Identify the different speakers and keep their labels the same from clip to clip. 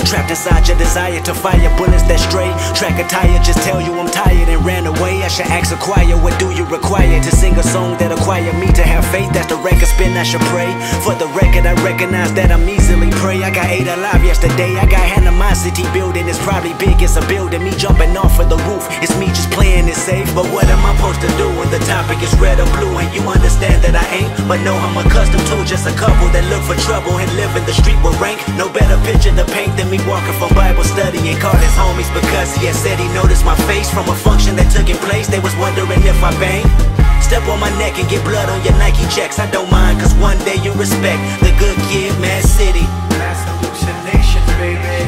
Speaker 1: Trapped inside your desire to fire bullets that stray. Track a tire, just tell you I'm tired and ran away. I should ask a choir, what do you require to sing a song that acquire me to have faith? That's the record spin, I should pray. For the record, I recognize that I'm easily prey. I got 8 alive yesterday. I got animosity building. It's probably big, it's a building. Me jumping off of the roof, it's me just playing it safe. But what am I supposed to do when the topic is red or blue? And you understand that I ain't, but know I'm accustomed to just a couple that look for trouble and live in the street with rank. No better picture to paint than me walking from Bible study and called his homies because he had said he noticed my face from a function that took in place. They was wondering if I banged. Step on my neck and get blood on your Nike checks. I don't mind, cause one day you respect the good kid, Mad City.
Speaker 2: Mass hallucination, baby.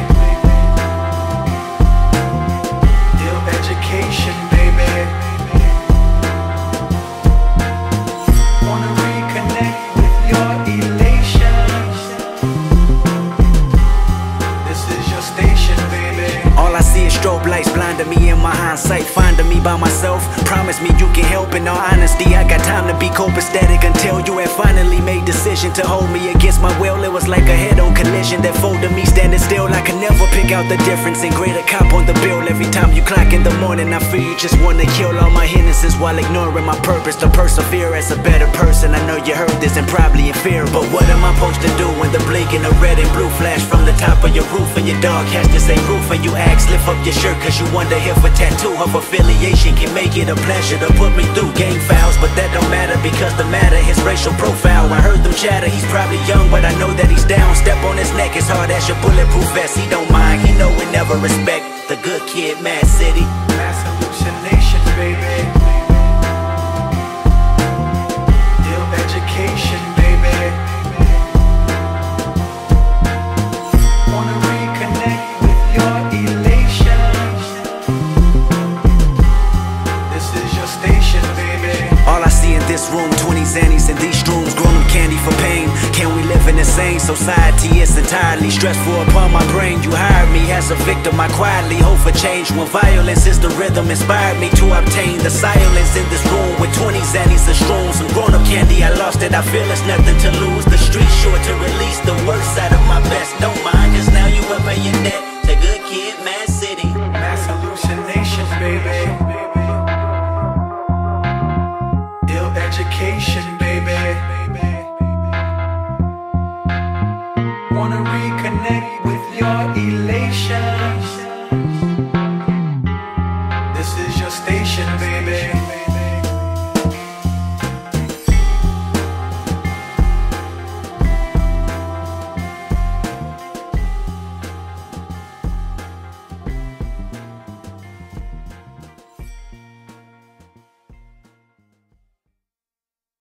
Speaker 2: Ill education, baby. Wanna reconnect with your elations. This is your station, baby.
Speaker 1: All I see is strobe lights blinding me in my hindsight, finding me by myself. Promise me you can help. In all honesty, I got time to be copacetic until you had finally made decision to hold me against my will. It was like a head-on collision that folded me standing still. I can never pick out the difference and grade a cop on the bill. Every time you clock in the morning, I fear you just wanna kill all my hindrances while ignoring my purpose to persevere as a better person. I know you heard this and probably in fear, but what am I supposed to do when the blink and the red and blue flash from the top of your roof and your dog has to say roof and you ask lift up your shirt cause you wonder if a tattoo of affiliation can make it a pleasure to put me through gang fouls? But that don't matter because the matter his racial profile. I heard them chatter, he's probably young but I know that he's down. Step on his neck as hard as your bulletproof vest. He don't mind, he know we never respect the good kid, Mad City.
Speaker 2: Mass hallucination, baby. Ill education, baby. Wanna reconnect with your elations. This is your station, baby.
Speaker 1: All I see in this room, 20 Xannies in these rooms, grown up candy for pain. Can we live in the same society? It's entirely stressful upon my brain. You hired me as a victim, I quietly hope for change. When violence is the rhythm, inspired me to obtain the silence in this room. With 20 Xannies and shrooms, some grown up candy, I lost it. I feel it's nothing to lose. The street's sure to release the worst side of my best. Don't mind, cause now you up in your debt. The good kid, Mad City.
Speaker 2: Mass hallucination, baby. Ill education, baby. Wanna reconnect